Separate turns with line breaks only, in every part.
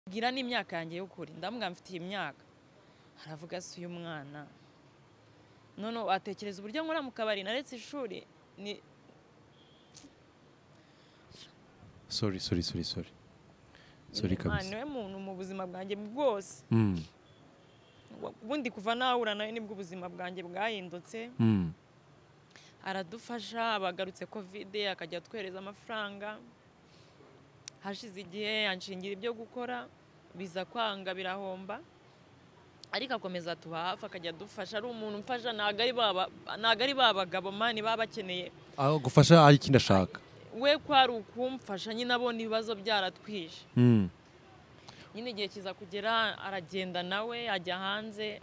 gira n'imyaka yanjye y'ukuri ndamubwira mfite imyaka aravuga se uyu mwana none atekereza uburyo nkora mu kabari naretse ishuri ni
sorry kabisa
niwe muntu mu buzima bwanjye bwose ubundi kuva nahura nawe nibwo ubuzima bwanjye bwahindutse aradufasha abagarutse covid akajya atwereza amafaranga hashize igihe anshingira ibyo gukora biza kwanga birahomba ariko akomeza tuba hafi akajya adufasha ari umuntu umfasha ntago ari babagabo mani baba bakeneye
aho gufasha ari ikindi ashaka
we ko ari ukumfasha nyine abona ibibazo byaratwishe nyine igihe kiza kugera aragenda nawe ajya hanze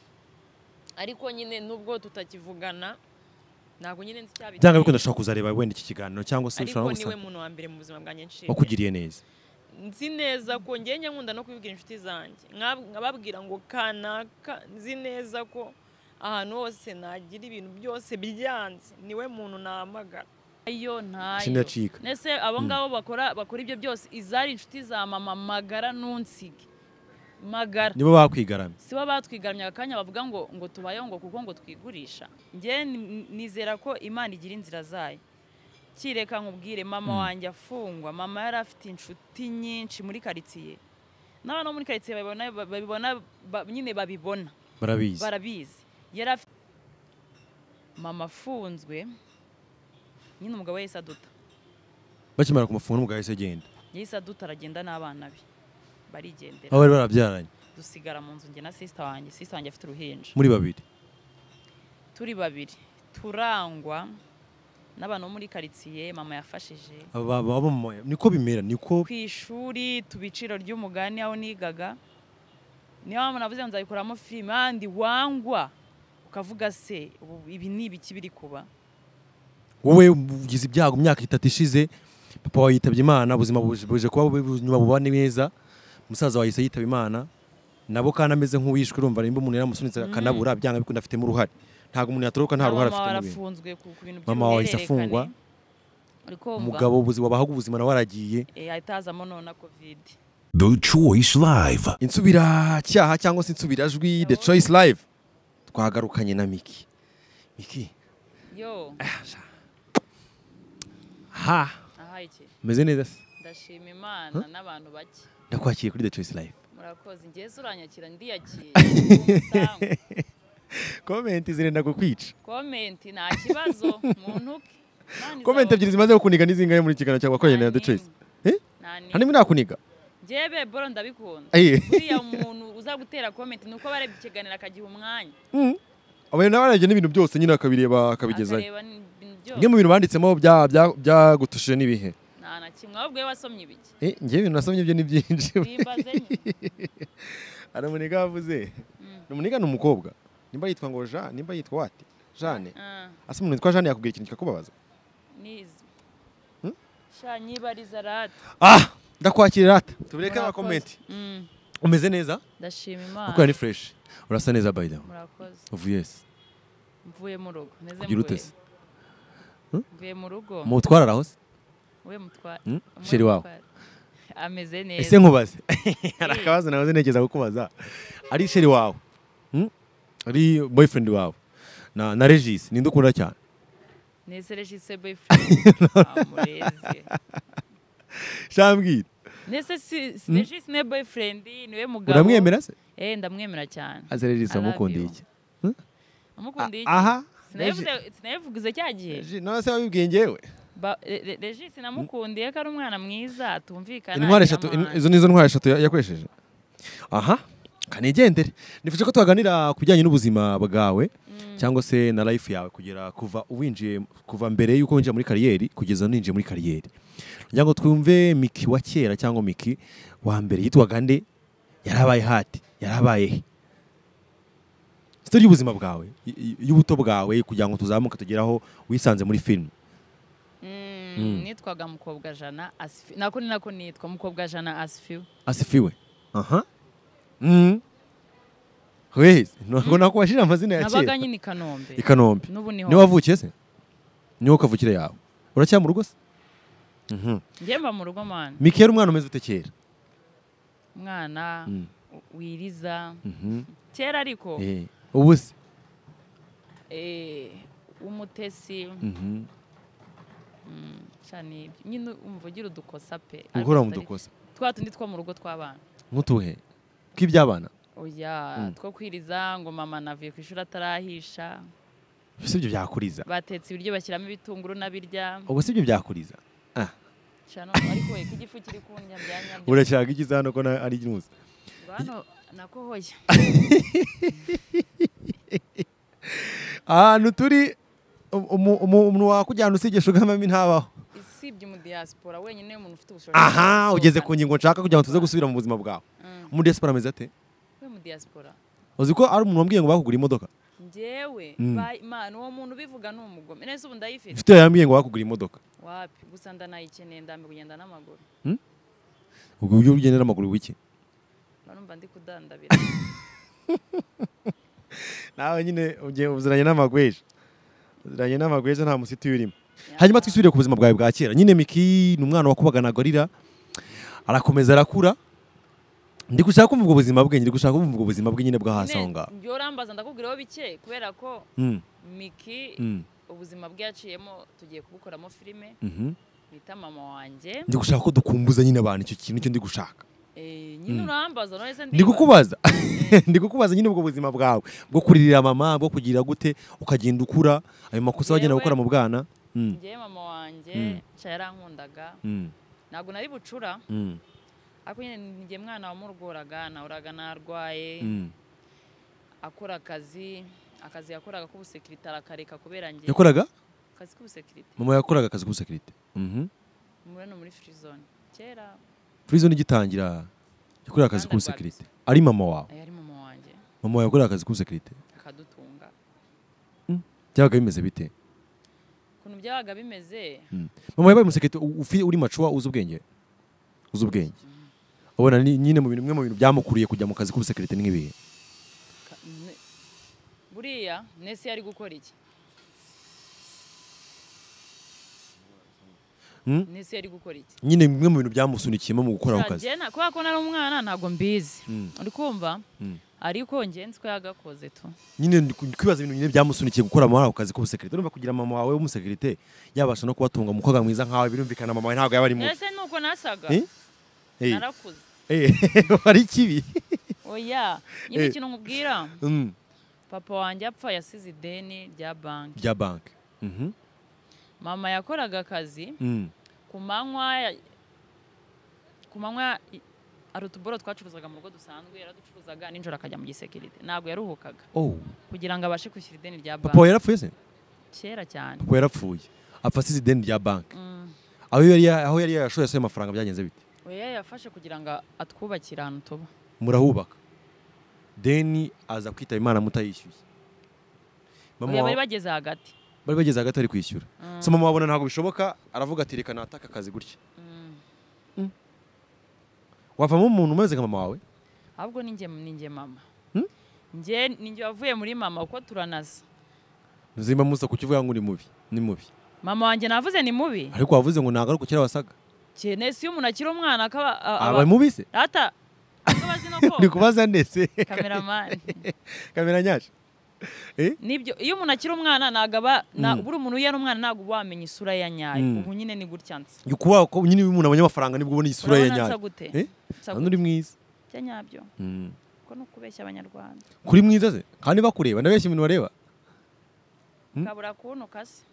ariko nyine nubwo tutakivugana ntabwo nyine nzi cyabiteye
byanga bikunda ashaka kuzareba wenda iki kiganiro cyangwa se
ushobora ariko niwe muntu wa mbere mu buzima bwanjye nshimye
wakugiriye neza
nzi neza ko ngenge nkunda no kubibwira inshuti zanjye nkababwira ngo kanaka nzi neza ko ahantu hose nagira ibintu byose byanze niwe muntu nahamagara ayo ntayo nese abo ngabo bakora ibyo byose izari inshuti za mama magara nunsige magara
nibo bakwigaramye
sibo batwigaramye akanya bavuga ngo tubayeho ngo kuko ngo twigurisha nge nizera ko Imana igira inzira zayo kireka nkubwire mama wanjye afungwa mama yari afite inshuti nyinshi muri karitsiye n'abana muri karitsiye babibona barabizi yari afite mama afunzwe nyine umugabo yahise aduta
bakimara kumufunga n'umugabo yahise agenda
yahise aduta aragenda n'abana be barigendera
aho bari barabyaranye
dusigara mu nzu njye na sister wanjye afite uruhinja
muri babiri
turi babiri turangwa n'abantu muri karitsiye mama yafashije
niko bimera niko
ku ishuri tubiciro ry'umugani aho nigaga niyo mpamvu navuze nzayikoramo filime kandi wangwa ukavuga se ibi ni ibiki biri kuba
wowe ugize ibyago imyaka 3 ishize papa wawe yitabye Imana ubuzima buje kuba nyuma bubane neza musaza wawe yise yitaba Imana nabo kana ameze nk'uwishwe urumva nimba umuntu yaramusunitse kanabura byanga bikunda afitemo uruhare ntago umuntu yatoroka nta ruhare afite mu bintu mama wawe yise afungwa umugabo ubuzima bahaga ubuzima nawe aragiye
ahitazamo none covid
The Choice Live
insubira cyaha cyangwa se insubirajwi The Choice Live twagarukanye na Miki
yo
aha
iki
meze neza se
ndashima Imana n'abantu bake
ndakwakiye kuri The Choice Live
murakoze ngeze uranyakira ndiyakira
comment zirenda kukwica
comment nta kibazo muntu
comment ebyiri zimaze kuniga nizingaye muri kigano cyangwa koye na The Choice hani mwe nakuniga
jebe boro ndabikunda buriya umuntu uza gutera comment nuko barebye ikiganira akagiha umwanya
abo n'abaraje n'ibintu byose nyine akabireba akabigezayo nge mu bintu banditsemo byagutushije nibihe
na kimwe ahubwo wasomye ibiki
nge ibintu nasomye byo ni byinshi
bimbaze
aramuniga yavuze numuniga n'umukobwa nimba yitwa ngo Jean nimba yitwa wati Jane ase umuntu yitwa Jane yakubwira ikintu kikakubabaza
nizi shanyibariza rata
ndakwakira rata tubireke aba comment umeze neza
ndashima Imana
uko ni fresh urasa neza by the way
murakoze
uvuye
mvuye mu rugo neze mvuye mu rugo
mutwara raho se
we mutwara
sheri wawe
ameze neza
ese nkubaze arakabaza nawe negeza kukubaza ari sheri wawe ari boyfriend wawe na Regis ninde ukunda cyane
nese Regis boyfriend amureze
shambwira
nese Regis ne boyfriend niwe mugabo
uramwemera se
ndamwemera cyane
aze Regis amukundiye iki
amukundiye
aha
sinavuze cyagihe
none se wabibwiye ngewe
Regis namukundiye ko ari umwana mwiza atumvikana
intware eshatu izo nizo ntware eshatu yakwesheje aha kanigendere nifuje ko tuganira kubijyanye n'ubuzima bwawe cyangwa se na life yawe kugera kuva mbere yuko winjiye muri kariyeri kugeza ninjiye muri kariyeri kugira ngo twumve Miki wa kera cyangwa Miki wa mbere yitwaga nde yarabaye hati yarabaye he story y'ubuzima bwawe y'ubuto bwawe kugira ngo tuzamuka tugeraho wisanze muri film
nitwaga mukobwa Jana nako nitwa mukobwa Jana
Asifiwe aha wese nako washira amazina ya kera
nabaga nyine
i Kanombe ni wavukiye se niho kavukire yawe uracyari mu rugo se
nge mba mu rugo man
Miki yari umwana umeze ute kera
umwana wiriza kera ariko
ubu se
umutesi cyane nyine umvugira udukosa pe
gukora mu dukosa
twa tundi two mu rugo tw'abana
nk'utuhe k'iby'abana
oya two kwiriza ngo mama navuye ku ishuri atarahisha
si ibyo byakuriza
batetse ibiryo bashyiramo ibitunguru n'abirya
ubu si ibyo byakuriza
cyane ariko we k'igifu kiri kundya byanyabyo
urashaka iki hano ko ari inuzi
hano nakohoye
ahantu turi umuntu wakujyana usigesha ugamami ntabaho
isibye mu diaspora wenyine umuntu ufite ubushobozi
aha ugeze ku ngingo nshaka kugira ngo tuze gusubira mu buzima bwawe mu diaspora ameze ate
we mu diaspora
uzi ko ari umuntu wambwiye ngo bakugura imodoka
njyewe man uwo muntu ubivuga ni umugome nese ubu ndayifite
ufite yambwiye ngo bakugura imodoka
wapi gusa ndanayikeneye ndambe kugenda n'amaguru
ubwo uburyo ugendera n'amaguru wiki
barumva ndi kudandabira
nawe nyine uziranye n'amagweja nta musiti urimo hanyuma twisubire ku buzima bwawe bwa kera nyine Miki ni umwana wakubaganaga arira arakomeza arakura ndi gushaka kumva ubwo buzima bwe nyine bwa hasi aho ngaho
njye urambaza ndakubwiraho bike kubera ko Miki ubuzima bwe yaciyemo tugiye kubukoramo filime bita mama wanjye
ndi gushaka ko dukumbuza nyine abantu icyo kintu cyo ndi gushaka
nyine urambaza none se
ndi kukubaza nyine ubwo buzima bwawe bwo kuririra mama bwo kugira gute ukagenda ukura ayo makosa wagenda gukora mu bwana
njye mama wanjye yarankundaga ntabwo nari bucura ariko nyine njye mwana wamurgoraga nahoraga narwaye akora akazi yakoraga k'ubusekirite arakareka kubera njye
yakoraga
akazi k'ubusekirite
mama yakoraga akazi k'ubusekirite
muri free zone kera
free zone igitangira yakoraga akazi k'ubusekirite ari mama wawe
ari mama wanjye
mama wawe yakoraga akazi k'ubusekirite
akadutunga
byabaga bimeze bite
ukuntu byabaga bimeze
mama yabaye umusekirite uri macuwa uzi ubwenge ubona nyine bimwe mu bintu byamukuriye kujya mu kazi k'ubusekirite nk'ibihe
buriya nese yari gukora iki nese yari gukora iki
nyine bimwe mu bintu byamusunikiyemo mu gukora ako kazi
kubera ko nari umwana ntabwo mbizi uri kumva ariko njye nzi ko yagakoze tu
nyine kwibaza ibintu nyine byamusunikiye gukora muri ako kazi k'ubusekirite urumva kugira mama wawe w'umusekirite yabasha no kubatunga umukobwa mwiza nkawe birumvikana mama wawe ntabwo yaba ari mubi
ese nuko nasaga narakuze
ari kibi
oya nyine ikintu nkubwira papa wanjye apfa yasize ideni rya banki mama yakoraga akazi ku manywa ari utuboro twacuruzaga mu rugo dusanzwe yaraducuruzaga nijoro akajya mu gisekirite ntabwo yaruhukaga kugira ngo abashe kwishyura ideni rya banki
papa yarapfuye se
kera cyane
papa yarapfuye apfa asize ideni rya banki aho yari yarashoye ayo mafaranga byagenze bite
oya yafashe kugira ngo atwubakire ahantu tuba
murahubaka deni aza kwitaba Imana mutayishyuye
bari bageze hagati
ari kwishyura so mama wabona ntabwo bishoboka aravuga ati reka nataka akazi gutya wavamo umuntu umeze nka mama wawe
ahubwo ni njye mama njye wavuye muri mama uko turanaza
nzimba musa kukivuga ngo ni mubi
mama wanjye navuze ni mubi
ariko wavuze ngo nagaruka kera wasaga
cyene si umuntu akiri umwana akaba
aba mubi se
ata
ndi kubaza ndetse kamera nyaje
nibyo iyo umuntu akiri umwana nagaba buri umuntu yari umwana ntabwo wamenya isura ya nyayo ubu nyine ni gutya nzi
yukuba ko nyine umuntu abanya amafaranga nibwo ubona isura ya nyayo
hano
uri mwiza
cya nyabyo ko no kubeshya abanyarwanda
kuri mwiza se kandi bakureba ndabeshya ibintu bareba
kabura kuntu kase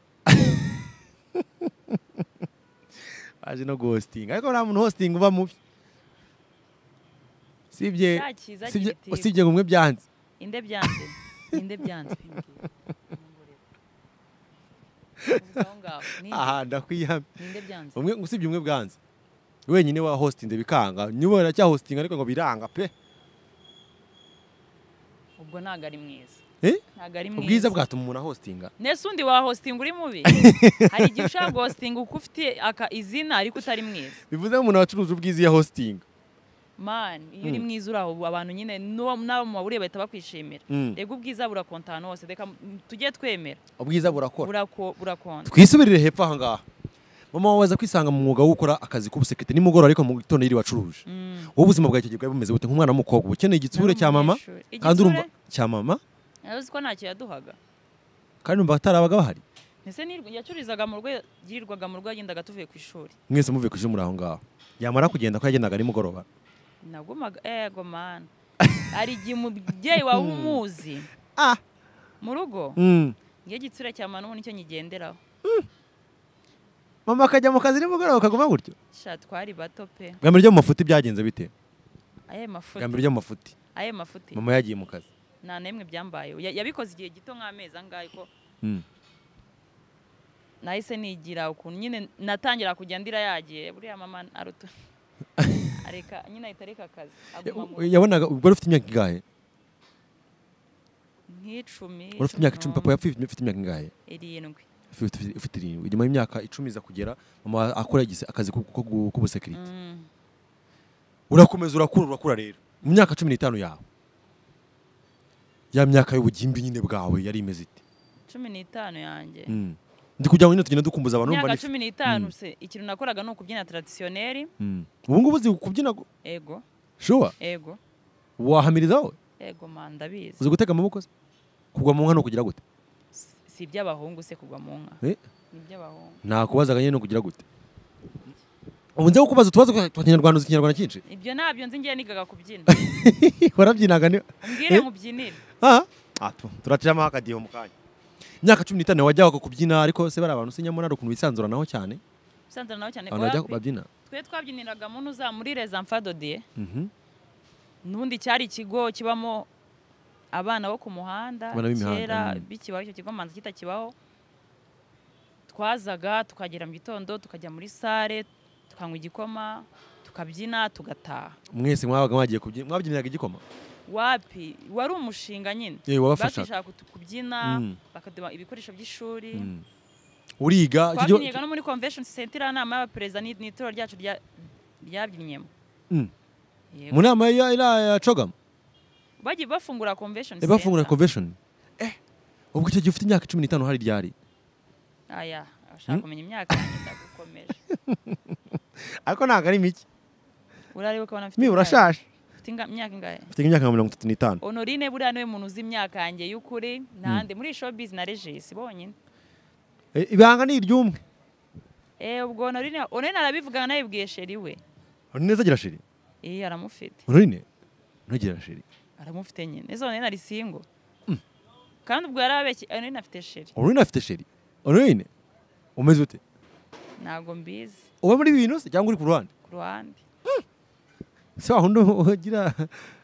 aje no hosting ariko nta muntu hosting uba mubi sibye ngumwe byanze
inde byanze
aha ndakwiyamye umwe usibye umwe bwanze wenyine wa hostinze bikanga nyuma aracya hosting ariko ngo biranga pe
ubwo ntago ari mwiza
ubwiza bwatuma umuntu hostinga
nese undi wa hosting uri mubi hari igihe ushaka hosting uko ufite izina ariko utari mwiza
bivuze umuntu wacuruza ubwiza ya hosting
man iyo uri mwiza uraho abantu nyine nabo mu baburiye bahita bakwishimira rego ubwiza burakontana hose reka tujye twemera
ubwiza burakora
burakonta
twisubirire hepfo aha ngaha mama wawe aza kwisanga mu mwuga wo gukora akazi k'ubusekirite nimugoroba ariko mu gitondo yiri wacuruje wowe ubuzima bwawe icyo gihe bwari bumeze bute nk'umwana w'umukobwa uba ukeneye igitsure cya mama kandi urumva cya mama
yavuze ko ntacyo yaduhaga
kandi urumva atarabaga bahari
ese yacururizaga mu rugo yirirwaga mu rugo yagendaga tuvuye ku ishuri
mwese muvuye ku ishuri muri aho ngaho yamara kugenda ko yagendaga nimugoroba
nagumaga ego mana hari igihe umubyeyi wawe umuzi mu rugo ngiye igitsure cya mama n'ubu nicyo nyigenderaho
mama akajya mu kazi nimugoroba akaguma gutyo
sha twari bato pe
bwa mbere ryo mu mafuti byagenze bite
aye mafuti
bwa mbere ryo mu mafuti
aye mafuti
mama yagiye mu kazi
nta nemwe byambayeho yabikoze igihe gito nk'amezi angahe ko nahise nigira ukuntu nyine natangira kujya ndira yagiye buriya mama arutu areka nyine ahita areka akazi
yabonaga ubwo ufite imyaka ingahe
nk'icumi
ufite imyaka 10 papa yapfuye ufite imyaka ingahe
7
ufite 7 nyuma y'imyaka 10 iza kugera mama akora akazi k'ubusekirite urakomeza urakura rero mu myaka 15 yawe ya myaka y'ubugimbi nyine bwawe yari imeze ite
15 yanjye
ndi kugira ngo nyine tugenda dukumbuza abantu
myaka 15 se ikintu nakoraga no kubyina traditionnel
ubu ngubu uzi kubyina
ego
sure
ego
wahamiriza wowe
ego man ndabizi
uzi gutega amaboko se kugwa mu nka no kugira gute
si iby'abahungu se kugwa mu nka ni iby'abahungu
nakubazaga nyine no kugira gute ubu nze kukubaza utubazo twa kinyarwanda uzi kinyarwanda cyinshi
ibyo nabyo nzi ngiye nigaga kubyina
warabyinaga ni
umbwire mubyinire
turaciramo akadiho mu kanya imyaka 15 wajyaga kubyina ariko se bari abantu sinyamona ukuntu bisanzuranaho cyane babyina
twe twabyiniraga mu nuza muri Les Enfants de Dieu nundi cyari ikigo kibamo abana bo ku muhanda kera bikibaho icyo kigo manza kitakibaho twazaga tukagera mu gitondo tukajya muri sale tukanywa igikoma tukabyina tugataha
mwese mwabaga mwagiye kubyina mwabyiniraga igikoma
wapi wari umushinga nyine
bashaka
kubyina bakaduha ibikoresho by'ishuri
uriga
twabyinnyaga no muri convention center nama y'abaperezida n'itoro ryacu ryabyinyemo
mu nama ya cogam
bagiye bafungura convention
center bafungura convention ubwo icyo gihe ufite imyaka 15 hari ryari
aya ashaka kumenya imyaka ndagukomeje
ariko ntago ari miki
uraribuka bana mfite
urashaje
imyaka ingahe
ufite imyaka 35
Honorine buriya niwe muntu uzi imyaka yanjye y'ukuri nande muri showbiz na Regis bonyine
ibanga ni iryumwe
ubwo Honorine arabivugana nayibwiye sheri we
Honorine agira sheri
aramufite
Honorine ntugira sheri
aramufite nyine ezo Honorine ari single kandi ubwo yarabeshye Honorine afite sheri
Honorine afite sheri Honorine umeze ute
ntago mbizi
uba muri bintu se cyangwa uri ku ruhande se wahundi ugira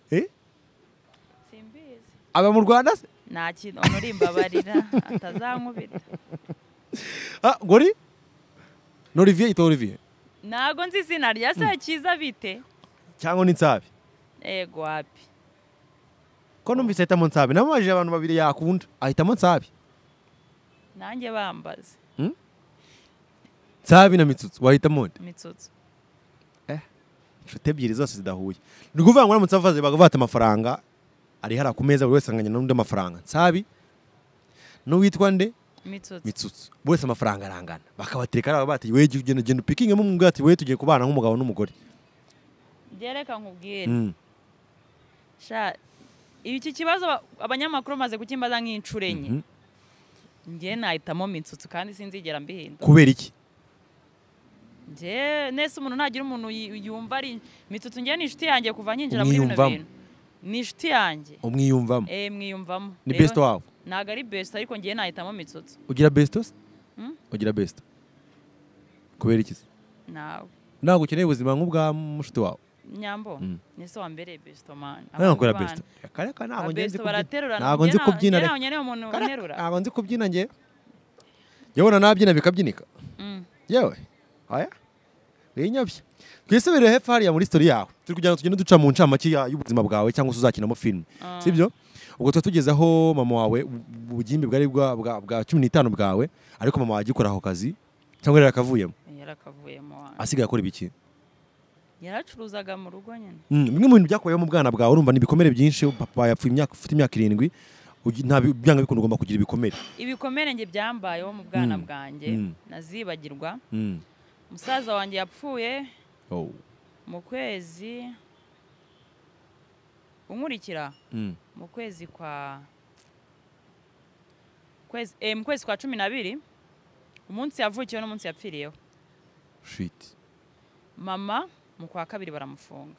simbizi
aba mu Rwanda se
nta kintu Honorine mbabarira atazankubita
gori Olivier ito Olivier
ntago nzi izina rya se cyiza bite
cyangwa ni Nsabi
ego wapi
ko numvise ahitamo Nsabi namubajije abantu babiri yakunda ahitamo Nsabi
nanjye bambaze
Nsabi na Mitsutsu wahitamo nde
Mitsutsu
inshuti ebyiri zose zidahuye ni ukuvuga ngo uramutse bavaze bagafata amafaranga ari hara ku meza buri wese anganya n'undi amafaranga Nsabi n'uwitwa nde Mitsutsu bose amafaranga arangana bakabatereka ari bati weje ugenda upikinge mu mbwa ati we tugiye kubana nk'umugabo n'umugore
byereka nkubwire sha iki kibazo abanyamakuru maze kukimbaza nk'incuro enye ngiye nahitamo Mitsutsu kandi sinzigera mbihinda
kubera iki
nje nese umuntu ntagira umuntu yumva ari Mitsutsu ngiye ni inshuti yanjye kuva nyinjira muri bino bintu ni inshuti yanjye
umwiyumvamo
mwiyumvamo
ni best wabo
ntago ari best ariko ngiye nahitamo Mitsutsu
ugira best se ugira best kubera iki
nawe
ntago ukeneye ubuzima nk'ubwa mushuti wawe
nyambo nese wa mbere best man
ntabwo best kareka ntago ngenzi kubyina ntago nzi kubyina ntago nzi kubyina nge yabona nabyina bikabyinika yewe aya winyabye twisubire hepfo hariya muri story yawe turi kugira ngo tugende duca mu ncamake y'ubuzima bwawe cyangwa se uzakinamo film sibyo ubwo tugezeho mama wawe ubugimbi bwari bwa 15 bwawe ariko mama wagikora aho kazi cyangwa yarakavuyemo asigaye akora ibiki
yaracuruzaga mu rugo nyine
bimwe mu bintu byakorewe mu bwana bwawe urumva ni bikomere byinshi papa yapfuye ufite imyaka 7 nta byanga bikunda ugomba kugira ibikomere
nge byambayeho mu bwana bwanjye nazibagirwa
musaza wanjye yapfuye
Oh.
mu kwezi unkurikira mu kwezi kwa mu kwezi kwa 12 umunsi yavukiyeho n'umunsi yapfiriyeho.
Shit.
Mama mu kwa kabiri baramufunga.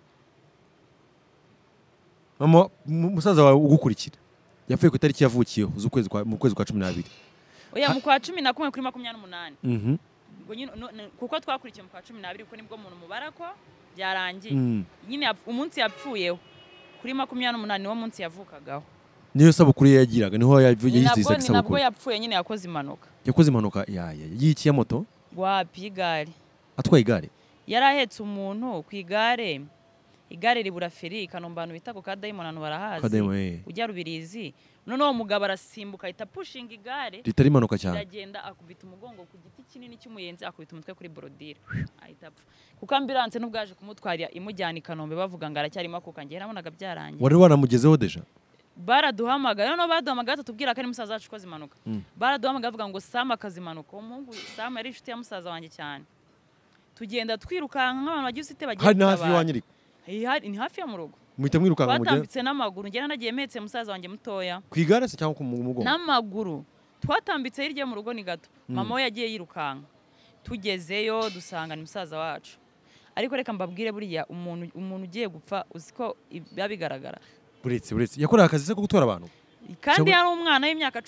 Mama musaza wawe ugukurikira yapfuye ku itariki yavukiyeho mu kwezi kwa 12.
Oya mu kwa 11 kuri 28. Ubwo nyine kuko twakurikiye mu kwa 12 kuko nibwo umuntu mubara ko byarangiye. Nyine umunsi yapfuyeho kuri 28 niwo munsi yavukagaho.
Niyo sabukuru yagiraga niho yayizize sabukuru.
Nabwo yapfuye nyine yakoze impanuka.
Yakoze impanuka y'iki ya moto?
Wapi igare.
Atwaye igare.
Yarahetse umuntu ku igare. Igare ribura feri ikanombantu bita ko kadayimona no barahazi. Ujya Rubirizi. None uwo mugabo arasimbuka ahita pushing igare.
Ritari impanuka cyane.
Yagenda akubita umugongo ku giti kinini cy'umuyenzi akubita umutwe kuri borodire. Ahita apfa. Kuko ambulance n'ubwaje kumutwarira imujyana i Kanombe bavuga ngo aracyarimo akuka ngiye nabonaga byarangiye.
Wari wanamugezeho deja?
Baraduhamagaye no baduhamagaye tubwira ko ari musaza wacu koze impanuka. Baraduhamagaye bavuga ngo Sam akazimanuka. Umuhungu Sam yari inshuti ya musaza wanjye cyane. Tugenda twirukanka nk'abantu bagiye usite bagiye.
Hari hafi y'Iwanyirika.
Ni hafi ya mu rugo.
Muhita mwirukanka mu gihe.
Twatambitse n'amaguru ngena nagiye metse musaza wanjye mutoya.
Ku igare se cyangwa ku mugongo?
N'amaguru. Twatambitse hirya mu rugo ni gato. Mama we yagiye yirukanka. Tugezeyo dusanga ni musaza wacu. Ariko reka mbabwire buriya umuntu ugiye gupfa uziko bigaragara.
Buretse yakoraga akazi se ko gutwara abantu?
Kandi yari umwana w'imyaka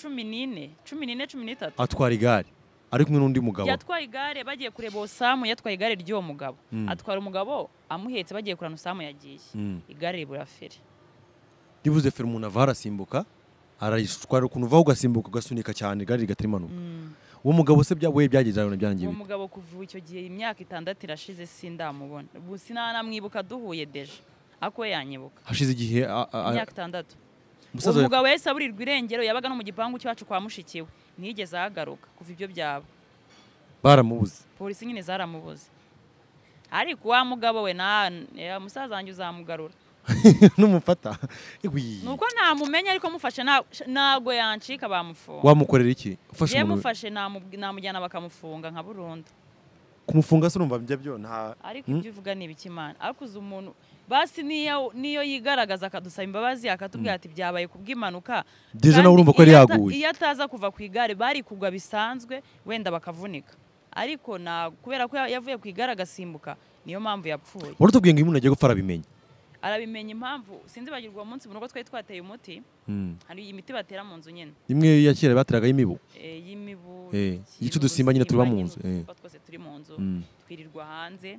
14
atwara igare ari kumwe n'undi mugabo.
Yatwaye igare bagiye kureba Osamu yatwaye igare ry'uwo mugabo. Atwara umugabo amuhetse bagiye kurana Osamu yagiye. Igare ribura feri.
Ribuze feri umuntu ava arasimbuka arayitwara ukuntu uva ugasimbuka ugasunika cyane igare rigatirimanuka. Uwo mugabo se byawe byagize aho byangiye.
Uwo mugabo kuva icyo gihe imyaka 6 irashize sindamubona. Ubu sinanamwibuka duhuye deje. Ako yanyibuka.
Hashize igihe
imyaka 6. Umugabo wese aburirwa irengero yabaga no mu gipangu cyacu kwa mushikiwe. Nigeze ahagaruka kuva ibyo byaba.
Baramubuze.
Polisi nyine zaramubuze. Ariko wa mugabo we musaza wanjye uzamugarura.
Numufata.
Nuko ntamumenya ariko mufashe nago yancika bamufunga.
Wamukorera iki?
Ufashe umuntu. Mufashe namujyana bakamufunga nka burundu.
Kumufunga se urumva byo nta.
Ariko ibyo uvuga ni ibikimana. Akuze umuntu basi niyo yigaragaza akadusaba imbabazi akatubwira ati byabaye kubw'impanuka.
Deje nawe urumva ko ari yaguye.
Iyo ataza kuva ku igare bari kugwa bisanzwe wenda bakavunika. Ariko kubera ko yavuye ku igare agasimbuka niyo mpamvu yapfuye.
Urutubwiye ngo umuntu agiye gupfa arabimenye.
Arabimenya impamvu sinzi bagirwa umunsi mu rugo twari twateye umuti. Hari imiti batera mu nzu nyine.
Imwe ya kera bateraga y'imibu.
Y'imibu.
Yicu dusimba nyine tuba mu nzu.
Twose turi mu nzu. Twirirwa hanze.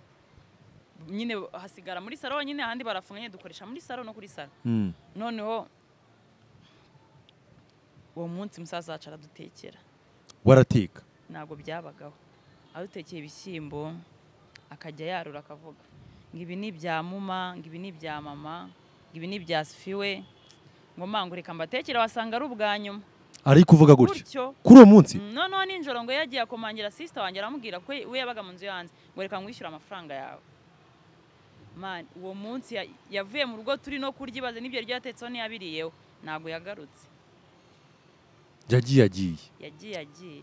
Nyine hasigara muri saro nyine ahandi barafunga nyine dukoresha muri saro no kuri saro. Noneho uwo munsi musaza wacu aradutekera.
Warateka?
Ntago byabagaho. Adutekeye ibishyimbo akajya yarura akavuga ngo ibi ni ibya muma, ngo ibi ni ibya mama, ngo ibi ni ibya Sifiwe, ngo mangurika mbatekera wasanga ari ubwa nyuma.
Ari kuvuga gutyo kuri uwo munsi?
Noneho ninjoro ngo yagiye akomangira sister wanjye aramubwira ko we yabaga mu nzu yanze ngo reka ngwishyura amafaranga yawe. Man uwo munsi yavuye mu rugo turi no kurya ibaze n'ibyo ryatetseho ntiyabiriyeho ntago yagarutse. Yagiye.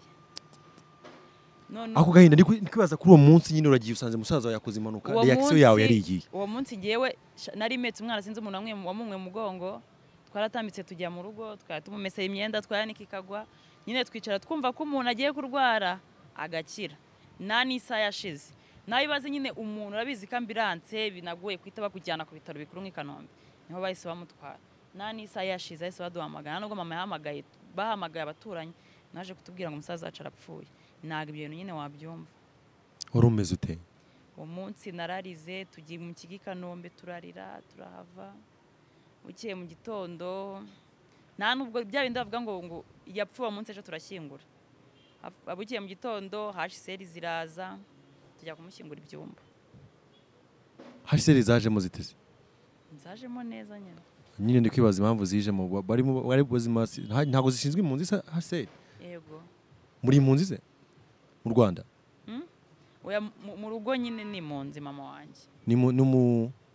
Ako gahinda ndikwibaza kuri uwo munsi nyine uragiye usanze musaza yakoze impanuka reaction yawe yari igiye.
Uwo munsi ngiyewe nari metse umwana sinzi umuntu wamumwe mugongo twaratambitse tujya mu rugo twatumumese imyenda twayanika ikagwa nyine twicara twumva ko umuntu agiye kurwara agakira n'isa yashize nabibaze nyine umuntu urabizi ko ambulance binagoye kwita bakujyana ku bitaro bikuru nk'i Kanombe niho bahise bamutwara n'isa yashize ahise baduhamagara nubwo mama yahamagaye bahamagaye abaturanyi naje kutubwira ngo umusaza wacu arapfuye. Ntago ibyo nyine wabyumva.
Wari umeze ute?
Uwo munsi nararize tugiye mu Kigali Kanombe turarira turahava. Ukiye mu gitondo nta nubwo bya bindi bavuga ngo yapfuye umunsi ejo turashyingura. Abukiye mu gitondo HCR ziraza tujya kumushyingura ibyumba.
HCR zajemo ziteze?
Zajemo neza nyine.
Nyine ndikwibaza impamvu zijemo bari buzima ntago zishinzwe impunzi HCR?
Yego.
Muri impunzi ze? Mu Rwanda?
Oya mu rugo nyine ni impunzi mama wanjye.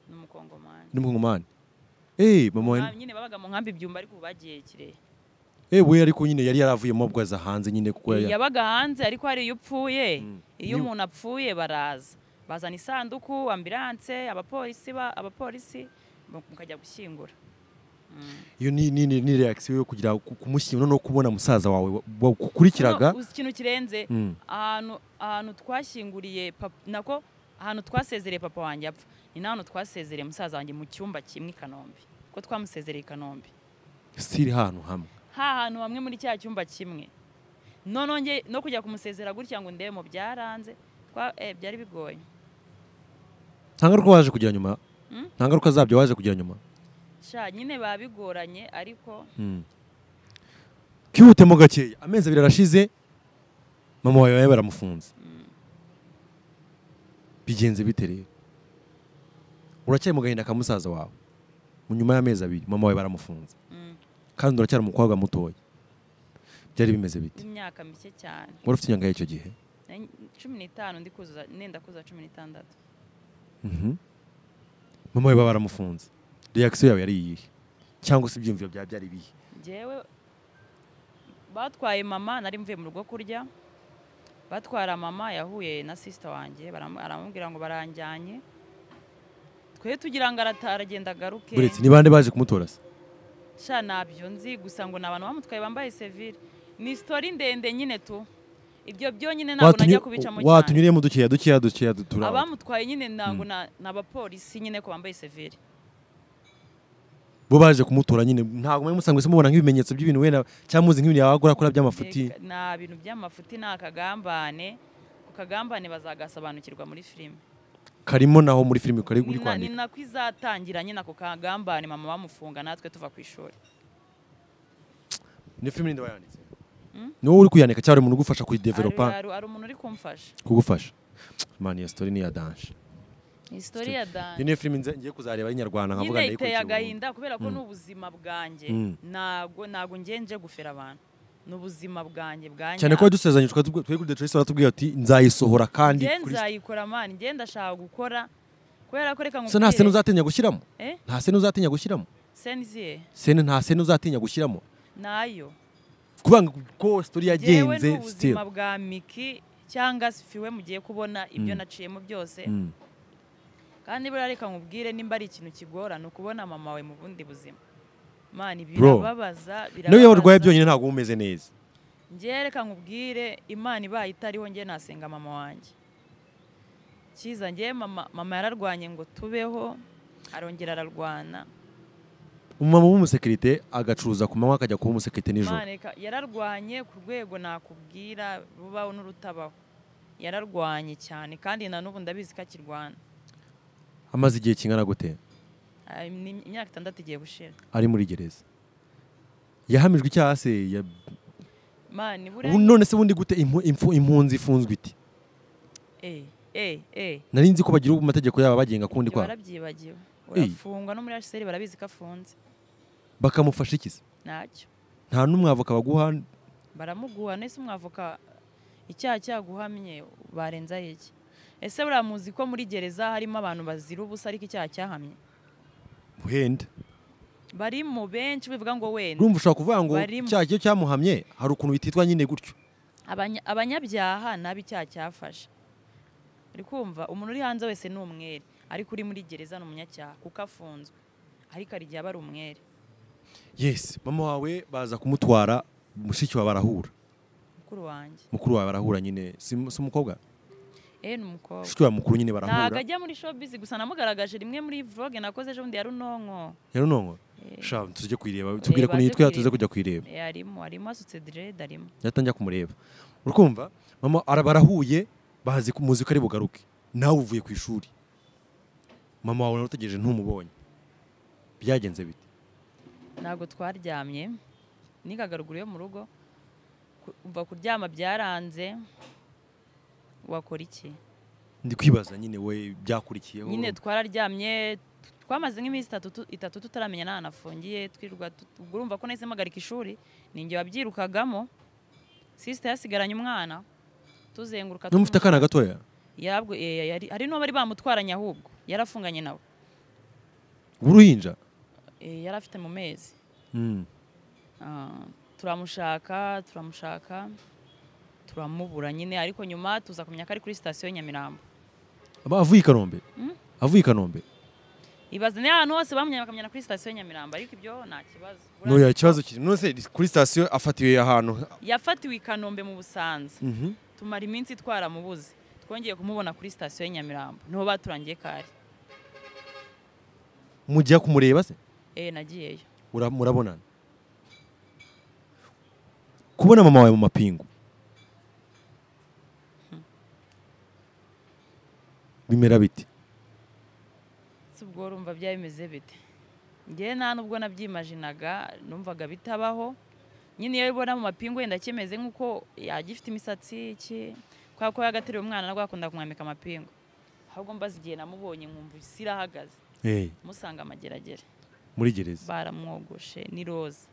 N'umukongomani. Mama wanjye.
Nyine babaga mu nkambi byumba ariko bagiye Kirehe.
we ariko nyine yari yaravuyemo bwaza hanze nyine kuko
yabaga hanze ariko hari iyo upfuye iyo umuntu apfuye bazana isanduku ambulance abapolisi mukajya gushyingura.
iyo ni reaction yo kugira kumushyingura no kubona musaza wawe gukurikiraga
ikintu kirenze ahantu twashyinguriye nako ahantu twasezereye papa wanjye apfa ni nahantu twasezereye musaza wanjye mu cyumba kimwe i Kanombe ko twamusezereye i Kanombe
siri hantu hamwe
hantu hamwe muri cya cyumba kimwe none no kujya kumusezera gutya ngo ndebe mu byaranze byari bigoye.
nta ngaruka waje kugira nyuma nta ngaruka zabyo waje kugira nyuma
nyine babigoranye ariko
kwihutemo gakeya amezi 2 arashize mama wawe baramufunze bigenze bite rero uracyari mu gahinda ka musaza wawe mu nyuma y'amezi 2 mama wawe baramufunze kandi uracyari umukobwa mutoya byari bimeze bite?
Imyaka mike cyane.
Wari ufite imyaka y'icyo gihe
15 ndi kuzuza nenda kuza 16.
Mama wawe baramufunze reaction yawe yari iyihe cyangwa se ibyumviro byari bihe?
Jewe batwaye mama nari mvuye mu rugo kurya batwara mama yahuye na sister wanjye aramubwira ngo baranjyanye twe tugira ngo arataragenda garuke.
Buretse ni bande baje kumutora se?
Nabyo nzi gusa ngo nabantu bamutwaye bambaye civil ni story ndende nyine tu ibyo byonyine ntabwo najya kubicamo cyane.
Watunyuriye mu dukeya turaba.
Abamutwaye nyine ntabwo n'abapolisi nyine ko bambaye civil.
Bo baje kumutora nyine ntabwo mwe musangwe se mubona nk'ibimenyetso by'ibintu wenda cyamuzi nk'ibintu yabagura kora by'amafuti.
Na bintu by'amafuti nakagambane ukagambane bazagasobanukirwa muri film.
Karimo naho muri film kari uri kwandika.
Ni nakwizatangira nyine ako kagambane mama bamufunga natwe tuva ku ishuri.
Ni film ndi wayanditse. No uri kuyandika cyari umuntu ugufasha ku developer.
Ari umuntu uri kumfasha.
Kugufasha. Man ya story ni ya Dash.
History ya Dash.
Ni film ngiye kuzareba y'inyarwanda nkavuga ndayiko.
Yiteye agahinda kubera ko n'ubuzima bwanjye nago ngenje gufera abantu. N'ubuzima bwanjye bwanya.
Cyane ko dusezanyijwe twe kuri Trace baratubwiye ati nzayisohora kandi
kuri nzayikora man ngenda shaka gukora kubera ko reka
ngubwire. Nta sene uzatinya gushyiramo? Nta sene uzatinya gushyiramo? Sene nta sene uzatinya gushyiramo?
Nayo.
Kubanga ko story yagenze
still. Ubuzima bwa Miki cyangwa sifiwe mugiye kubona ibyo naciyemo byose. Kandi bura reka ngubwire nimba ari ikintu kigora no kubona mama we mu bundi buzima. Mani birababaza
Niyo urwaye byonyine ntago umeze neza.
Ngiye reka ngubwire Imana ibaye itariho ngiye nasenga mama wanjye. Kiza ngiye mama yararwanye ngo tubeho arongera ararwana.
Umama w'umusekirite agacuruza ku manywa akajya kuba umusekirite nijoro.
Maneka yararwanye ku rwego nakubwira rubaho n'urutabaho. Yararwanye cyane kandi na n'ubu ndabizi ko akirwana.
Amaze igihe kingana gute?
Imyaka 6 igiye gushira.
Ari muri gereza. Yahamijwe icyaha se ya
Mani
none se bundi gute impunzi ifunzwe iti? Nari nzi ko bagira amategeko yabo bagenga kundi kwa.
Barabyibagiwe. Urafungwa no muri HCR barabizi ko afunze.
Bakamufasha ikize?
Ntacyo.
Nta n'umwavoka baguha?
Baramuguha nese umwavoka icyaha cyaguhamye barenza iki? Ese buramuzi ko muri gereza harimo abantu bazira ubusa ariko icyaha cyahamye?
Buhenda.
Bari mu benshi bivuga ngo wenda.
Urumva ushaka kuvuga ngo icyaha cyo cyamuhamye hari ukuntu bititwa nyine gutyo.
Abanyabyaha nabi icyaha cyafashe. Uri kumva umuntu uri hanze wese ni umwere ariko uri muri gereza no munyacyaha kuko afunzwe. Ariko ari gihe bari umwere.
Yes, mama wawe baza kumutwara mushiki wa barahura.
Mukuru wanjye.
Mukuru wawe barahura nyine si umukobwa?
Ni umukobwa.
Shiki wa mukuru nyine barahura.
Nagajya muri showbiz gusa namugaragaje rimwe muri vlog nakoze ejo bundi ya Runonko.
Ya Runonko? Sha tuje kwireba tubwire ko nitwe tuze kujya kwireba.
Arimo asutse dread arimo.
Yatangira kumureba. Urukumva mama arabarahuye bazi kumuzi ko ari bugaruke. Nawe uvuye ku ishuri. Mama wawe narutegereje ntumubonye. Byagenze bite?
Nago twaryamye nikagaruguru yo mu rugo umva kuryama byaranze wakora iki?
Ndi kwibaza nyine we byakurikiyeho.
Nyine twararyamye twamaze nk'iminsi 3 tutaramenya nana nafungiye twirwa urumva ko nahise mpagarika ishuri ninjye wabyirukagamo sister yasigaranye umwana tuzenguruka.
Numufite akana gatoya?
Yabwo hari no bari bamutwaranye ahubwo yarafunganye nawe.
Uruhinja?
Yarafite mu mezi. turamushaka turamubura nyine, ariko nyuma tuza kumenya ko ari kuri sitasiyo ya Nyamirambo.
avuye i Kanombe avuye i Kanombe
ibaze n'ahantu hose bamenye bakamenya kuri sitasiyo ya Nyamirambo, ariko ibyo nta kibazo.
Noya ikibazo kiri nose kuri sitasiyo afatiwe ahantu
Yafatiwe i Kanombe mu Busanza. Tumara iminsi twaramubuze, twongeye kumubona kuri sitasiyo ya Nyamirambo, niho baturangiye kare.
mujya kumureba se?
Nagiyeyo.
Murabonana kubona mama wawe mu mapingu bimera biti?
Ubwo urumva byabimeze bite? Ngiye nta nubwo nabyimaginaga, numvaga bitabaho. Nyine iyo ubona mu mapingu wenda kimeze nkuko yagifite imisatsi iki, kwa ko yagateruye umwana nabwo akunda kumwambika amapingu. Ahubwo mbaza igihe namubonye nkumva isi irahagaze. Musanga amageragere
muri gereza
baramwogoshe ni roza.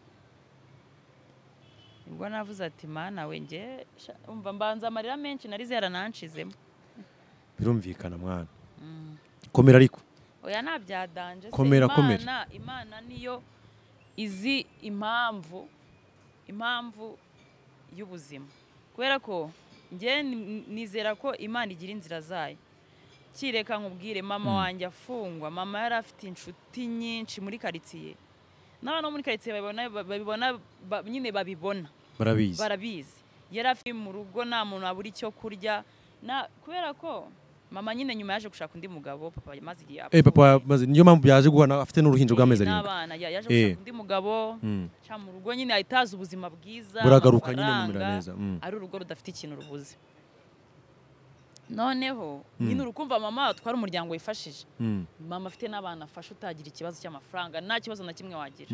Ubwo navuze ati mana we nge umva mbanza amarira menshi narize yarananshizemo.
Birumvikana mwana. Komera ariko.
Oya nabyadanje se.
Komera.
Imana niyo izi impamvu y'ubuzima. Kubera ko nge nizera ko Imana igira inzira zayo. Kireka nkubwire mama wanjye afungwa, mama yari afite inshuti nyinshi muri karitsiye. N'abana muri karitsiye babibona nyine babibona. Barabizi. Yari afite mu rugo nta muntu abura icyo kurya. Kubera ko mama nyine nyuma yaje gushaka undi mugabo, papa maze igihe apfuye.
Papa maze niyo mpamvu yaje guhana afite n'uruhinjo rw'amezi 7.
N'abana yaje gushaka undi mugabo, cya mu rugo nyine ahitaza ubuzima bwiza.
Buragaruka nyine mumira neza.
Ari urugo rudafite ikintu rubuze. Noneho nyine urukumva mama atwara umuryango wifashije. Mama afite n'abana afasha utagira ikibazo cy'amafaranga, nta kibazo na kimwe wagira.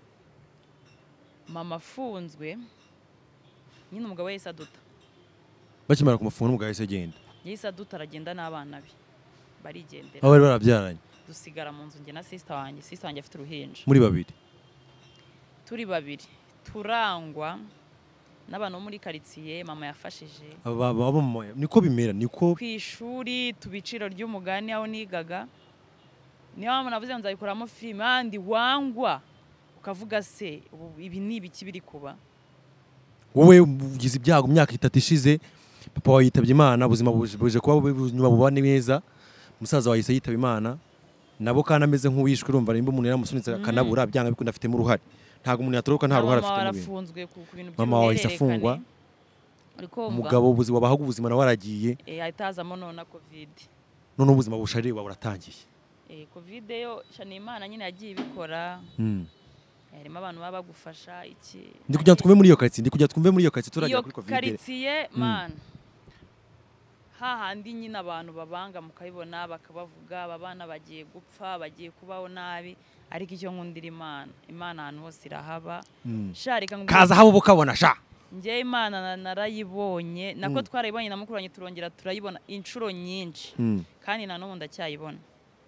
Mama afunzwe nyine umugabo yahise aduta.
Bakimara kumufunga umugabo yahise agenda.
Yahise aduta aragenda n'abana be barigendera.
Abo bari barabyaranye.
Dusigara mu nzu nge na sister wanjye afite uruhinja.
Muri babiri.
Turi babiri turangwa n'abantu muri karitsiye mama yafashije.
Niko bimera niko
kwishuri tubiciro ry'umugani aho nigaga. Niyo mama navuze nzayikoramo film andi wangwa ukavuga se ibi ni ibiki biri kuba.
Wowe ugize ibyago myaka 3 ishize papa wawe yitabye Imana, ubuzima buje kuba nyuma bubane neza, musaza wawe yitaba Imana, nabo kana ameze nk'uwishwe, urumva nimba umuntu yaramusunitse akanabura byanga bikunda afite mu ruhare. Ntago umuntu yatoroka nta ruhare afite mu bintu.
Arafunzwe ku bintu by'uruhererekane.
Mama wawe isafungwa. Umugabo ubuzima wabahaga ubuzima nawe aragiye.
Ahitazamo none covid.
None ubuzima busharire wawe uratangiye.
Covid yo shani Imana nyine yagiye ibikora. Harimo abantu baba bagufasha iki.
Ndi kujya twumve muri iyo karitsiye, turajya kuri covid.
Iyo karitsiye man. Hahandi nyine abantu babanga mukayibona bakabavuga abana bagiye gupfa, bagiye kubaho nabi, ariko icyo nkundira Imana ahantu hose irahaba. Sharika
kaza habo bukabona sha.
Nge Imana narayibonye, nako twarayibonye na mukuru wanjye turongera turayibona inshuro nyinshi. Kandi na none ndacyayibona.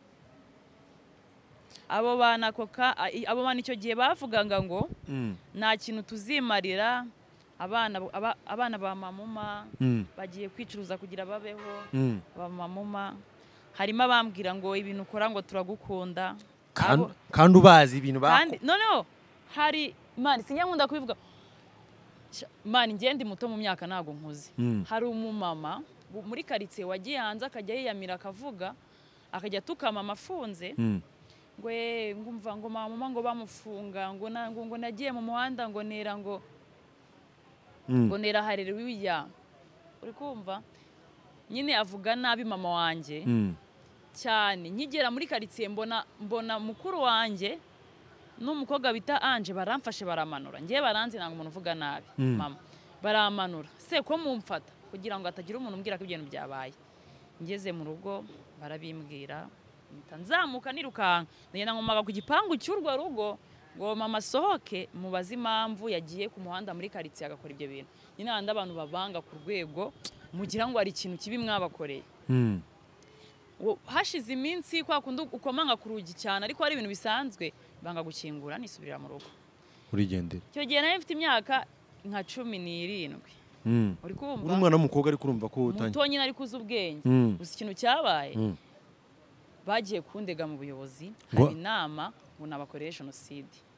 Abo bana icyo gihe bavuganga ngo nta kintu tuzimarira abana ba mamuma bagiye kwicuruza kugira babeho. Ba mamuma harimo abambwira ngo ibintu ukora ngo turagukunda
kandi ubazi ibintu bako.
No hari Imana sinyakunda kubivuga. Imana ngende muto mu myaka nago nkuzi. Hari umumama muri karitsiye wagiye hanze akajya yiyamira akavuga akajya tukama amafunze. Ngwe ngumva ngo mama ngo bamufunga ngo nagiye mu muhanda ngo nera ngo nera haleluya. Uri kumva nyine avuga nabi mama wanjye cyane. Nkigera muri karitsiye mbona mukuru wanjye n'umukobwa bita Ange baramfashe baramanura. Ngiye baranze nanga umuntu uvuga nabi mama baramanura se ko mumfata kugira ngo atagira umuntu umbwira ko ibintu byabaye. Ngeze mu rugo barabimbwira nzamuka nirukanka ngenda ngomaga ku gipangu cy'urwo rugo ngo mama sohoke mubaze impamvu yagiye ku muhanda muri karitsiye agakora ibyo bintu. Nyine handi abantu babanga ku rwego mugira ngo ari ikintu kibi mwabakoreye. Hashize iminsi kwa kundi ukomanga ku rugi cyane ariko ari ibintu bisanzwe banga gukingura nisubirira mu rugo.
Urigendera.
Cyo gihe nayo mfite imyaka nka 17. Uri kumva?
Uri umwana w'umukobwa ari kurumva ko utangiye.
Muto nyine ari kuza ubwenge. Gusa ikintu cyabaye bagiye kundega mu buyobozi hari inama ngo nabakoresha genocide.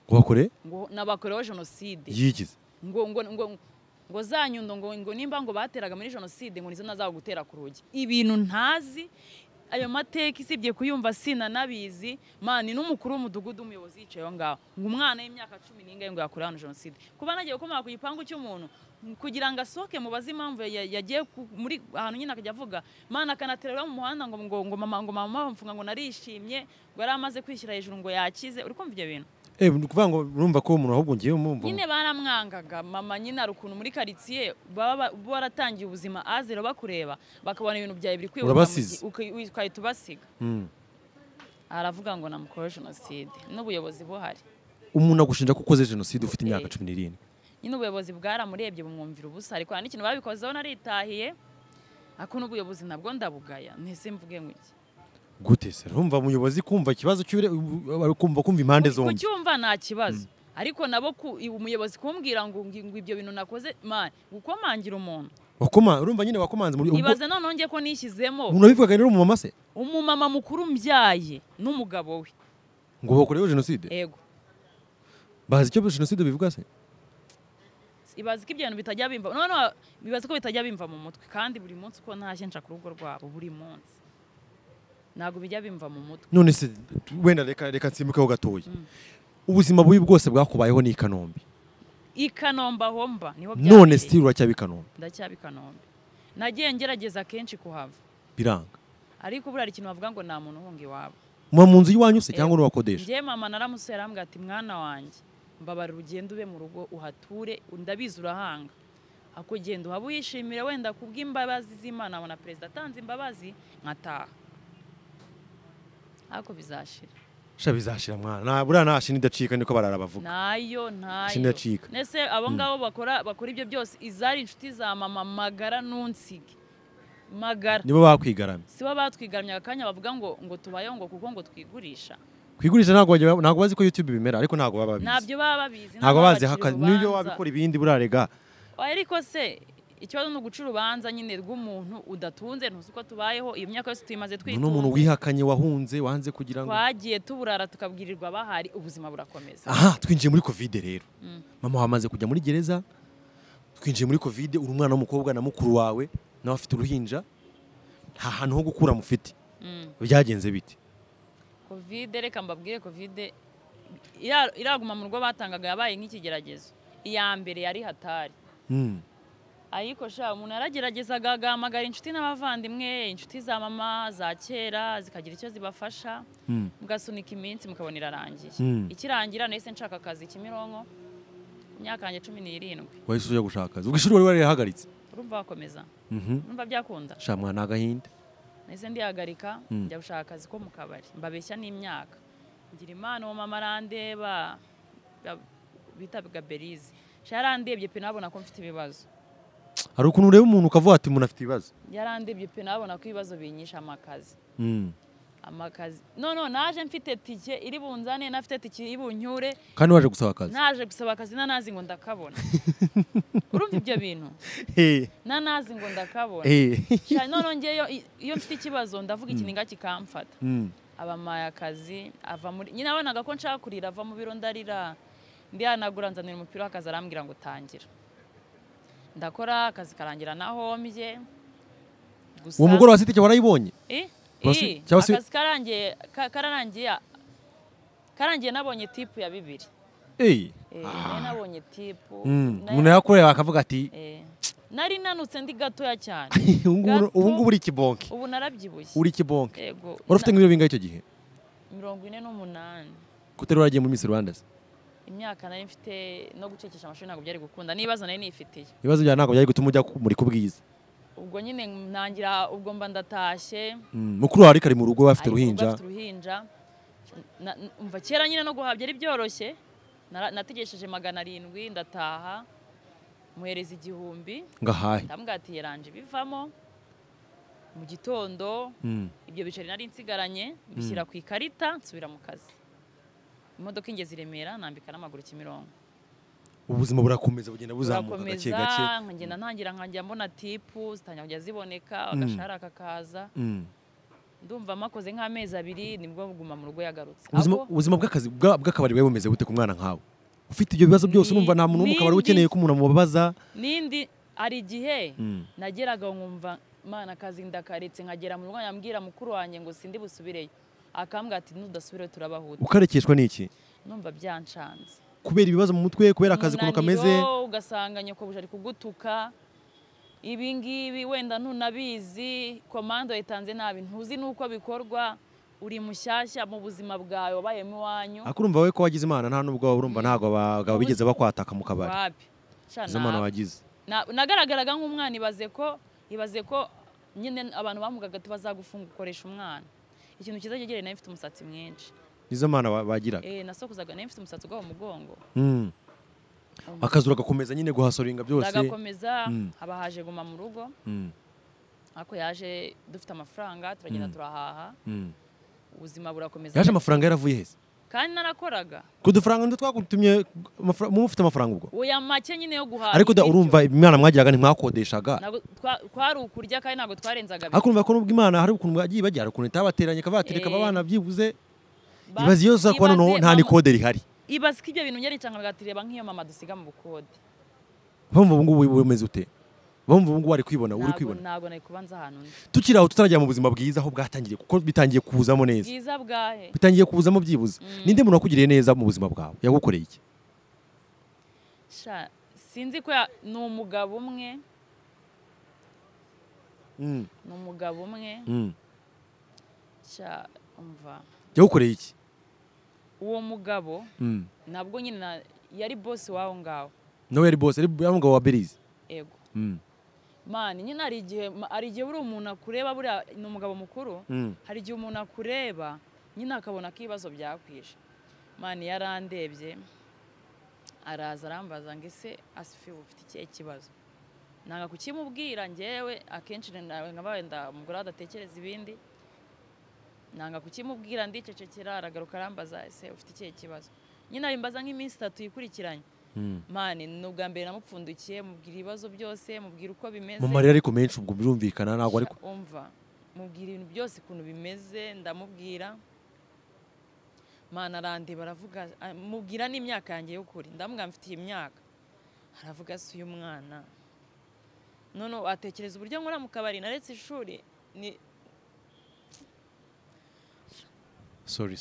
wakore
ngo nabakoreho jenoside
yigize
ngo za nyundo ngo nimba ngo bateraga muri jenoside ngo nizo nazaga gutera ku rugi ibintu ntazi ayo mateka isibye kuyumva sina nabizi mani n'umukuru w'umudugudu umuyobozi yicaye aho ngaho ngo umwana y'imyaka 10 ngo yakora hano jenoside kuba nagiye gukomaka ku gipangu cy'umuntu kugira ngo asohoke mubaze impamvu yagiye muri ahantu nyine akajya avuga mana akanaterera mu muhanda ngo mama bamfunga ngo narishimye ngo yari amaze kwishyira hejuru ngo yakize uri kumva ibyo bintu
kuvuga ngo urumva ko umuntu ahubwo ngiye umumva
nyine baramwangaga mama nyine ari ukuntu muri quartier baba baratangiye ubuzima azero bakureba bakabona ibintu byawe biri kwihuta ukahita ubasiga aravuga ngo namukore jenoside n'ubuyobozi buhari
umuntu agushinja ko ukoze jenoside ufite imyaka 17
nyine ubuyobozi bwaramurebye bumwumvira ubusa ariko nta n'ikintu babikozeho naritahiye ako n'ubuyobozi nabwo ndabugaya ntese mvuge ngo iki
gute se urumva umuyobozi kumva ikibazo cy'ure kumva impande zombi
kucyumva nta kibazo ariko nabo umuyobozi kumbwira ngo ibyo bintu nakoze man gukomangira umuntu
urumva nyine wakomanze muri
ibaze nononge ko nishyizemo
unabivuga rero umumama se
umumama mukuru mbyaye n'umugabo we
ngo bakoreho jenoside
yego
bazi icyo jenoside bivuga se
ibaze ko ibintu bitajya bimva none bibaze ko bitajya bimva mu mutwe kandi buri munsi uko ntashye nca ku rugo rwabo buri munsi ntago bijya bimva mu mutwe
none se wenda reka nsimbukeho gatoya ubuzima bubi bwose bwakubayeho ni Kanombe
homba niho
byari none still uracyabi Kanombe
ndacyabikanombe nagiye ngerageza kenshi kuhava
biranga
ariko burari ikintu bavuga ngo nta muntu uhunga iwabo
mu nzu y'iwanyu se cyangwa n'uwakodesha
ngiye mama naramusera ambwira ati mwana wanjye mbabara urugendo ube mu rugo uhature ndabizi urahanga akugenda uhaba uyishimire wenda kubw'imbabazi z'Imana abona perezida atanze imbabazi nkataha ako bizashira
bizashira mwana buriya nta shini idacika niko barara bavuga
nayo
shini idacika
nese abo ngabo bakora ibyo byose izari inshuti za mama magara nunsige magara
nibo bakwigaramye
sibo batwigaramye akanya bavuga ngo tubayeho ngo kuko ngo twigurisha
ntabwo bazi ko YouTube bimera ariko ntabwo baba babizi
ntabyo baba babizi
ntabwo bazi niyo wabikora ibindi burarega
ariko se ikibazo no gucura ubanza nyine rw'umuntu udatunze ntuzi uko tubayeho iyo myaka yose tuyimaze twitunze
n'umuntu wihakanye wahunze wanze kugira ngo
twagiye tuburara tukabwirirwa bahari ubuzima burakomeza
twinjiye muri covid rero mama wamaze kujya muri gereza twinjiye muri covid uri umwana w'umukobwa na mukuru wawe nawe afite uruhinja nta hantu ho gukura mufite byagenze bite
covid reka mbabwire covid iraguma mu rugo batangaga yabaye nk'ikigeragezo iya mbere yari hatari ariko sha umuntu arageragezaga agamagara inshuti n'abavandimwe inshuti za mama za kera zikagira icyo zibafasha mugasunika iminsi mukabona irarangiye ikirangira nahise nshaka akazi Kimironko imyaka yanjye 17
wahise ujya gushaka akazi ubwo ishuri wari yahagaritse
urumva bakomeza urumva byakunda
sha mwana agahinda
nahise ndihagarika njya gushaka akazi ko mu kabari mbabeshya n'imyaka ngira Imana uwo mama arandeba bitaga Berize sha yarandebye pe nabona ko mfite ibibazo
hari ukuntu ureba umuntu ukavuga ati umuntu afite ibibazo
yarandebye pe nabona ko ibibazo binyisha amakazi naje mfite tike iri bunzane nafite tike iri bunyure
kandi waje gusaba akazi
naje gusaba akazi nanazi ngo ndakabona urumva ibyo bintu nanazi ngo ndakabona ngeyo iyo mfite ikibazo ndavuga ikininga kikamfata abamaye akazi ava muri nyine abonaga ko nshaka kurira ava mu biro ndarira ndihanagura nzanira umupira w'akazi arambwira ngo tangira ndakora akazi karangira naho mbye
uwo mugore wasite cyo warayibonye
akazi karangiye nabonye tipu ya 2 nabonye tipu
umuntu yakorera akavuga ati
nari nanutse ndi gatoya cyane
ubu ngubu uri kibonke
ubu narabyibushye
uri kibonke wari ufite nk'ibiro bingahe icyo gihe
48
kutari waragiye muri Miss Rwanda
imyaka nari mfite no gucekesha amashuri ntabwo byari gukunda nibazo nari nifitiye
ibibazo bya ntabwo byari gutuma ujya muri kubwiza
ubwo nyine ntangira ubwo mba ndatashye
mukuru wawe ari mu rugo bafite uruhinja
umva kera nyine no guhabya ari byoroshye nategesheje 700 ndataha muhereza 1000
ngahaye
ndambwira ati yaranje bivamo mu gitondo ibyo bicari nari nsigaranye bishyira ku ikarita nsubira mu kazi imodoka ingeze Remera nambika n'amaguru Kimironko
ubuzima burakomeza bugenda buzamuka gake gake
ngenda ntangira nkajya mbona tipu zitangira kujya ziboneka agashara kakaza ndumva makoze nk'amezi 2 nibwo guma mu rugo yagarutse.
ubuzima bw'akazi bw'akabari bwawe bumeze bute ku mwana nkawe ufite ibyo bibazo byose urumva nta muntu wo mu kabari ukeneye ko umuntu amubabaza
nindi ari igihe nageraga nkumva mana akazi ndakaretse nkagera mu rugo yambwira mukuru wanjye ngo sindi busubireyo akambwira ati nudasubire turabahuta
ukarekeshwa n'iki
numva byancanze
kubera ibibazo mu mutwe kubera akazi kuno kameze
ugasanga nyoko buje ari kugutuka ibi ngibi wenda ntunabizi komando yitanze nabi ntuzi nuko bikorwa uri mushyashya mu buzima bwawe wabayemo iwanyu
akurumva we ko wagize imana nta nubwo urumva ntago abagabo bigeze bakwataka mu kabari
wapi
zamana wagize
nagaragaraga nk'umwana ibaze ko nyine abantu bamugaga tubazagufunga ukoresha umwana ikintu kiza kigereye nayo mfite umusatsi mwinshi
nizo mana bagiraga
nasokuzaga nayo mfite umusatsi ugwa mu mugongo
akazura gakomeza nyine guhasoringa byose
agakomeza haba haje guma mu rugo ako yaje dufite amafaranga turagenda turahaha ubuzima burakomeza
yaje amafaranga yaravuye hese
kandi narakoraga
kudufaranga ndo twagutumye mufite amafaranga ubwo
oya make nyine yo guhaha
ariko urumva imana mwagiraga ntimwakodeshaga
twari ukurya kandi ntago twarenzaga
akurumva ko nubwo imana hari ukuntu bagiye bagira ukuntu itabateranye kabatereka abana byibuze ibazi yose akubona no nta ni kode rihari
ibazi ko ibyo bintu ngeri cyangwa bagatireba nk'iyo mama dusiga mu bukode
bumva ubu ngubu bumeze ute bumva ubu ngubu ari kwibona uri kwibona
ntago nari kubanza ahantu
tukiri aho tutarajya mu buzima bwiza aho bwatangiye kuko bitangiye kuzamo neza
bwiza bwahe
bitangiye kuzamo byibuze ninde muntu wakugiriye neza mu buzima bwawe yagukoreye iki
sinzi ko ni umugabo umwe umva
yagukoreye iki
uwo mugabo nabwo nyine yari boss waho ngaho
nawe yari boss yari umugabo wa Belize
yego mani nyine ari igihe uri umuntu akureba buriya ni umugabo mukuru hari igihe umuntu akureba nyine akabona ko ibibazo byakwishe mani yarandebye araza arambaza ngo ese Asifi ufite ikihe kibazo nanga kukimubwira njyewe akenshi nkabaye umugore adatekereza ibindi nanga kukimubwira ndicecekera aragaruka arambaza ese ufite ikihe kibazo nyine arimbaza nk'iminsi 3 yikurikiranye mani nubwa mbere namupfundukiye mubwira ibibazo byose mubwira uko bimeze
mu marira ariko menshi ubwo birumvikana ntago ariko
umva mubwira ibintu byose ukuntu bimeze ndamubwira mana arandi baravuga mubwira n'imyaka yanjye y'ukuri ndamubwira mfite imyaka aravuga se uyu mwana none atekereza uburyo nkora mu kabari naretse ishuri ni
sorry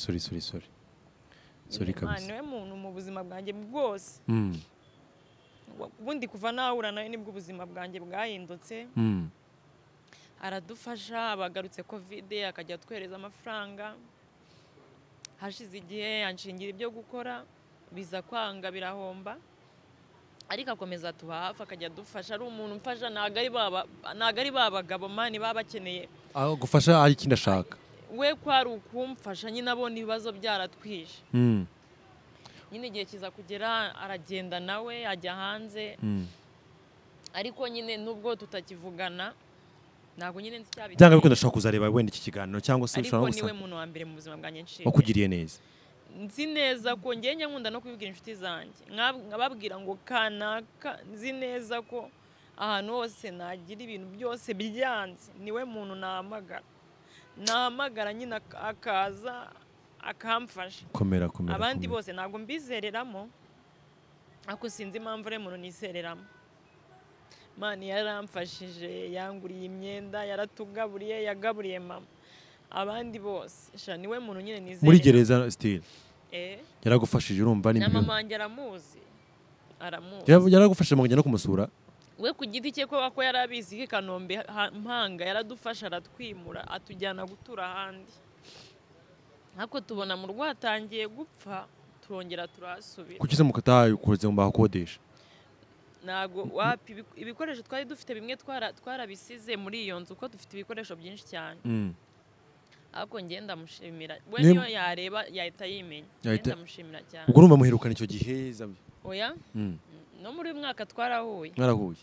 kabisa
niwe muntu mu buzima bwanjye bwose ubundi kuva nahura nawe nibwo ubuzima bwanjye bwahindutse aradufasha abagarutse covid akajya atwereza amafaranga hashize igihe anshingira ibyo gukora biza kwanga birahomba ariko akomeza tuba hafi akajya adufasha ari umuntu umfasha ntago ari babagabo mani baba bakeneye
aho gufasha ari ikindi ashaka
we kwari ukumfasha nyine abona ibibazo byaratwishe nyine igihe kiza kugera aragenda nawe ajya hanze ariko nyine nubwo tutakivugana ntabwo nyine nzi cyabiteye
byanga bikunda ashaka kuzareba wenda iki kiganiro cyangwa se
ushobora ariko niwe muntu wa mbere mu buzima bwanjye nshimye
wakugiriye neza
nzi neza ko ngenge nkunda no kubibwira inshuti zanjye nkababwira ngo kanaka nzi neza ko ahantu hose nagira ibintu byose byanze niwe muntu nahamagara nyine akaza akamfasha
komera
abandi bose ntabwo mbizereramo ariko sinzi impamvu ari umuntu nisereramo mani yaramfashije yanguriye imyenda yaratugaburiye yagaburiye mama abandi bose niwe muntu nyine nizerera
muri gereza still yaragufashije urumva
na mama wanjye aramuzi
yaragufashije mu kujya no kumusura
we ku giti cye ko yarabizi ko Kanombe mpanga yaradufasha aratwimura atujyana gutura ahandi ariko tubona mu rwatangiye gupfa turongera turasubira
kuki se mukataye ukoze mu bakodesha
nago wapi ibikoresho twari dufite bimwe twarabisize muri iyo nzu ko dufite ibikoresho byinshi cyane ariko ngenda mushimira we niyo yareba yahita yimenya ngenda mushimira cyane
ubwo urumva muherukana icyo gihe
oya no muri mwaka twarahuye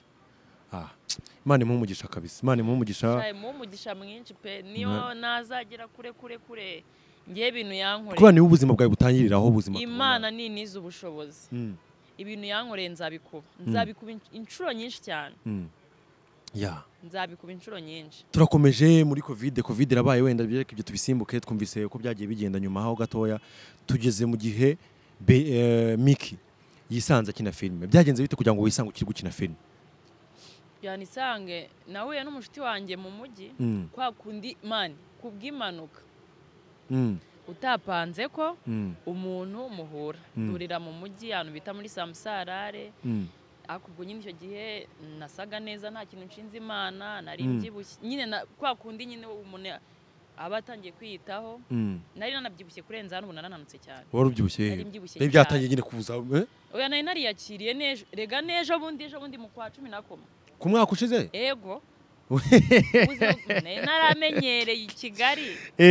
Imana imumugisha kabisa Imana
imumugisha mwinshi pe niyo nazagera kure ngiye ibintu yankoreye
kuba ni ubuzima bwawe butangiriraho ubuzima
Imana ninize ubushobozi ibintu yankoreye nzabikuba inshuro nyinshi cyane
ya
nzabikuba inshuro nyinshi.
turakomeje muri covid irabaye, wenda byereka ibyo tubisimbuke, twumvise uko byagiye bigenda nyuma aho gatoya tugeze mu gihe Miki yisanze akina filime. Byagenze bite kugira ngo wisange ukiri gukina filime?
Yanisange nahuye n'umushiti wanjye mu mujyi kwa kundi man kubw'impanuka utapanze ko umuntu muhura durira mu mujyi ahantu bita muri Samusarare. Akubwo nyine icyo gihe nasaga neza nta kintu nshinze Imana, nari mbyibushye nyine kwa kundi nyine umuntu aba atangiye kwiyitaho. Nari nanabyibushye kurenza hano, ubu narananutse cyane.
Wari ubyibushye?
Nari mbyibushye.
Nari byatangiye nyine kuza
oya nari nariyakiriye nejo, rega nejo bundi mu kwa 10
ku mwaka ushize.
Ego naramenyereye i Kigali.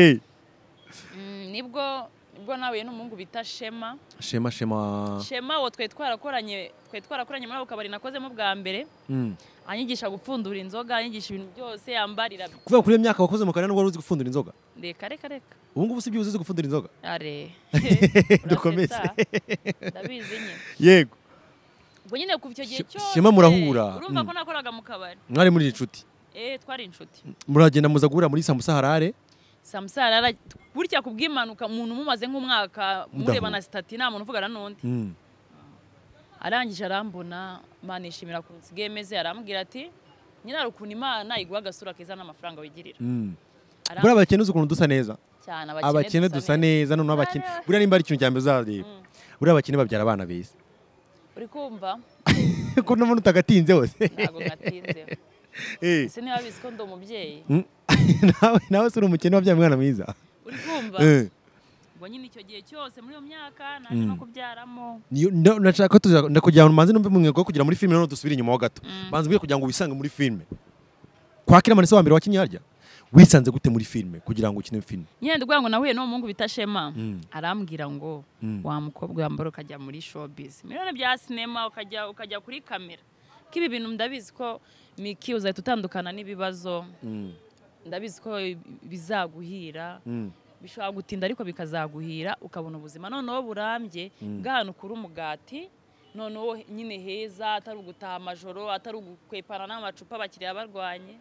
Nibwo nawe n'umuhungu bita Shema wo twarakoranye muri ako kabari nakozemo bwa mbere. Anyigisha gupfundura inzoga, anyigisha ibintu byose, yambarira.
Kuva kuri myaka wakoze mu kanani wari uzi gupfundura inzoga?
Reka
ubu ngubu si byo uzi gupfundura inzoga?
Are
dukomeze.
Ndabizi nyine.
Yego.
Ubwo nyine kuva icyo gihe cyose
Shema murahura.
Urumva ko nakoraga mu kabari.
Mwari muri inshuti?
Twari inshuti.
Muragenda muza guhura muri Samusarare?
Samusarare burya kubw'impanuka umuntu mumaze nk'umwaka mureba na stati nta muntu uvugana n'undi. Arangije arambona, Imana ishimira ku nsigemeze, arambwira ati nyina rukuntu Imana iguha agasura keza n'amafaranga wigirira.
Buriya abakene uzi ukuntu dusa neza
cyane.
Abakene dusa neza, none abakene buriya nimba ari ikintu cyambere uzareba, buriya abakene babyara abana beza.
Uri kumva
ko n'umuntu utagatinze wose?
Ntago ngatinze. Ese niba bizi ko ndi umubyeyi?
nawe se uri umukene wabyaye umwana mwiza?
Uri kumva ubwo nyine icyo gihe cyose muri iyo myaka naje no kubyaramo.
Nashaka ko ndakujyana manzi numve mu mwego kugira muri filime, none dusubire inyuma ho gato. Banza ubwiye kugira ngo wisange muri filime. Kwakira amanese wa mbere wakinye harya wisanze gute muri filime kugira ngo ukine filime?
Nyine ndugwa ngo nahuye n'umuhungu bita Shema, arambwira ngo wa mukobwa wambara ukajya muri showbiz, miliyoni bya sinema ukajya kuri kamera. Kibi bintu ndabizi ko Miki uzahita utandukana n'ibibazo. Ndabizi ko bizaguhira, bishobora gutinda ariko bikazaguhira ukabona ubuzima noneho burambye bw'ahantu kuri umugati, noneho nyine heza, atari ugutaha amajoro, atari ugukwepana n'amacupa abakiriya barwanye.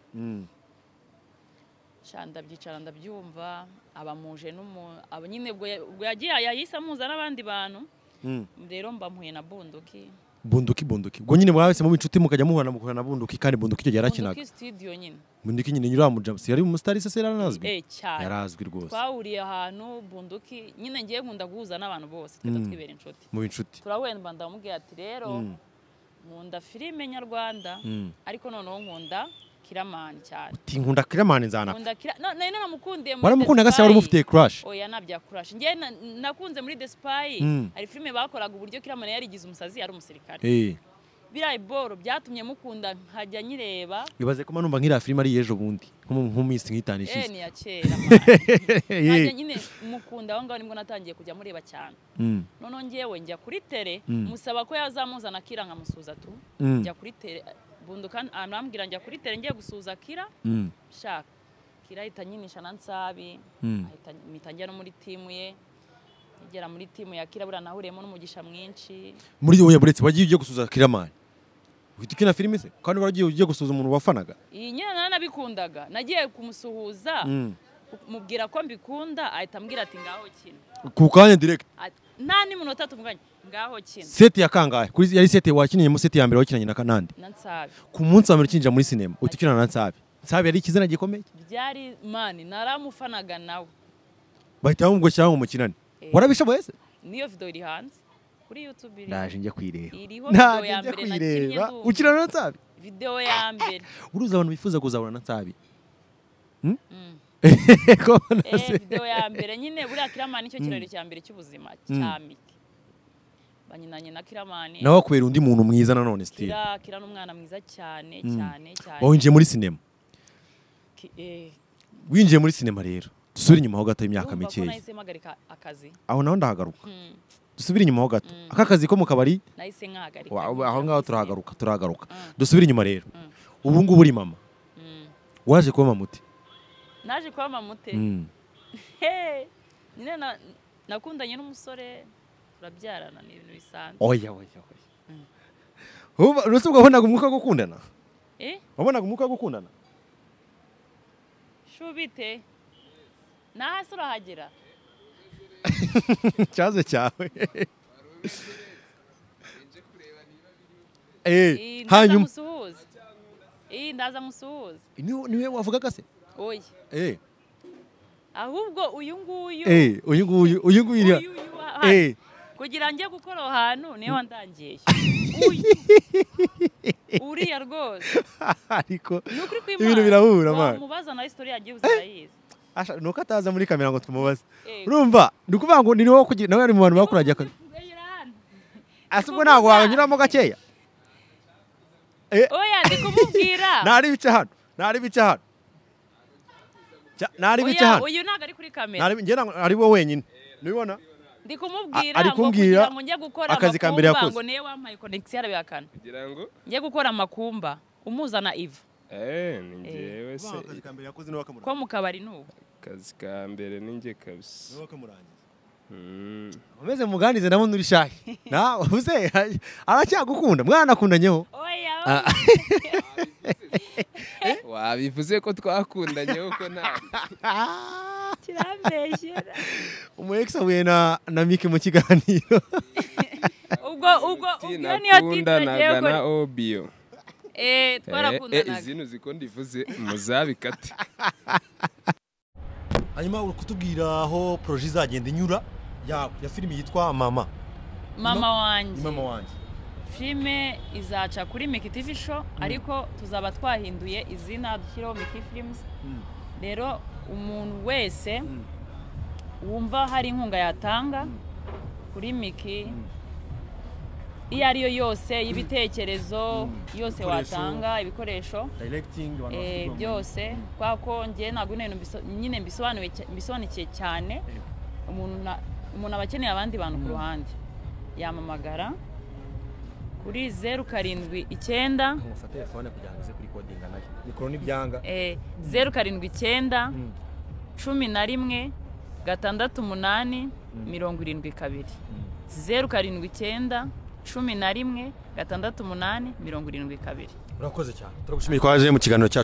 Shanda byicara ndabyumva, abamuje aba nyine ubwo yagiye yahise amuza n'abandi bantu. Rero mba mpuye na Bunduki. Ubwo nyine mwabese mu inshuti mukajya muhura na Bunduki, kandi Bunduki icyo gihe yarakinaga. Bunduki studio nyine.
Bunduki nyine nyura mu James yari umustar se yaranazwi.
Cyane.
Yarazwi rwose.
Twahuriye ahantu Bunduki nyine ngiye nkunda guhuza n'abantu bose twibera inshuti.
Mu inshuti.
Turahwenda ndamubwiye ati rero nkunda filime nyarwanda ariko noneho nkunda Kiramani cyane.
Uti nkunda Kiramani nzana.
Nari nanamukundiye muri.
Waramukundaga se wari umufite crush?
Oya nabya crush. Ngiye nakunze muri The Spy. Ari filime bakoraga uburyo Kiramani yarigize umusazi, ari umusirikare. Birayi boro byatumye mukunda nkajya nyireba.
Bibaze ko manumva nkira filime ari yejo bundi nk'umisi nkitanishize.
Ni ya kera. Nkajya nyine mukunda aho ngaho nibwo natangiye kujya mureba cyane. Noneho ngiyewe njya kuri tele musaba ko yazamuzana Kira nkamusuza tu. Njya kuri tele Bunduka arambwira njya kuri tele ngiye gusuza Kira. Shaka Kira ahita nyinisha na Nsabi, ahita mitangira no muri timu ye. Igera muri timu ya Kira bura nahuriyemo n'umugisha mwinshi.
Muri oya buretse wagiye ugiye gusuza Kiramani. Uhita filime se kandi waragiye ugiye gusuza umuntu wafanaga?
Iyi nyana nabikundaga, nagiye kumusuhuza mubwira ko mbikunda, ahita ambwira ati ngaho kina.
Ku kanya direct.
Nta ni munota tuvuganye ngaho kina.
Set ya kangahe? Kuri yari set wakinye mu set ya mbere wakinanye na Kanandi.
Na Nsabi.
Ku munsi wa mbere ukinjira muri cinema utukina na Nsabi. Nsabi yari ikizina gikomeye.
Byari mani naramufanaga nawe.
Bahita bamubwo cyangwa umukinane. Warabishoboye se?
Niyo video iri hanze kuri YouTube iri.
Ndaje njye kwireba.
Iriho video ya mbere nakinnye.
Ukina na Nsabi?
Video ya mbere.
Uruza abantu bifuza kuzabona na Nsabi.
Video ya mbere nyine buriya Kiramani icyo kiraro cya mbere cy'ubuzima cya Miki. Banyinanye na Kiramani.
Nawe kwera undi muntu mwiza nanone still.
Kira n'umwana mwiza cyane.
Winjiye muri cinema. Winjiye muri cinema rero. Dusubire inyuma ho gato imyaka mike.
Nahise mpagarika akazi.
Aho naho ndahagaruka. Dusubire inyuma ho gato. Aka kazi ko mu kabari.
Nahise nkahagarika.
Aho ngaho turahagaruka. Dusubire inyuma rero. Ubu ngubu uri mama. Waje kuba mamute.
Naje kuba mamute. Nyine nakundanye n'umusore turabyarana n'ibintu bisanzwe.
Oya. Uba rusubwa ho nago umwuka gukundana. wabonaga umwuka wo gukundana
shubite nahasi urahagera
cyaze cyawe hanyuma
ndaza musuhuza
niwe wavugaga se
oya ahubwo uyu nguyu kugira njye gukora aho hantu niyo wandangiye uriya rwose
ariko ibintu birahura man
mubaza na history yagiye uzayizi
nuko ataza muri kamera ngo tumubaze urumva ndi kuvuga ngo ni niwo kugira nawe ari mu bantu bakuragiye akazi asubwo ntago wanyuramo gakeya
oya ndi kumubwira
nari bice hano
uyu ntago ari kuri kamera
ari wo wenyine nibona
ndi kumubwira ngo kugira ngo njye gukora
akazi ka mbere yakoze
ngo niyo wampaye connection yarabihakana kugira ngo njye gukora amakumba umuzana Iva
ni njyewe se
akazi ka mbere yakoze n'uwakamuranga
ko mu kabari n'ubu
akazi ka mbere ni njye kabisa
n'uwakamurangiza umeze muganize ndabona uri shahi na uze aracyagukunda mwana akundanyeho
oya
wabivuze ko twakundanyeho ko nta
kirambeshyera
umu ex ahuye na Mike mu kiganiro
ubwo niyo
tinakundanaga na Obio
twarakundanaga
izinu ziko ndivuze muzabikate
hanyuma uri kutubwira aho projet izagenda inyura ya filimi yitwa mama wanjye
filime izaca kuri Miki TV show ariko tuzaba twahinduye izina dushyiraho Miki Films rero umuntu wese wumva hari inkunga yatanga kuri Miki iyo ariyo yose y'ibitekerezo yose watanga ibikoresho byose kwako njye ntabwo nyine mbisobanukiye cyane umuntu aba akeneye abandi bantu ku ruhande yamamagara kuri 079
mufate telefone kugira ngo ize kuri codinga nayo mikoro n'ibyanga
079 11 6 8 72 079 11 6 8 72
urakoze cyane turagushimiye ko waje mu kiganiro cyacu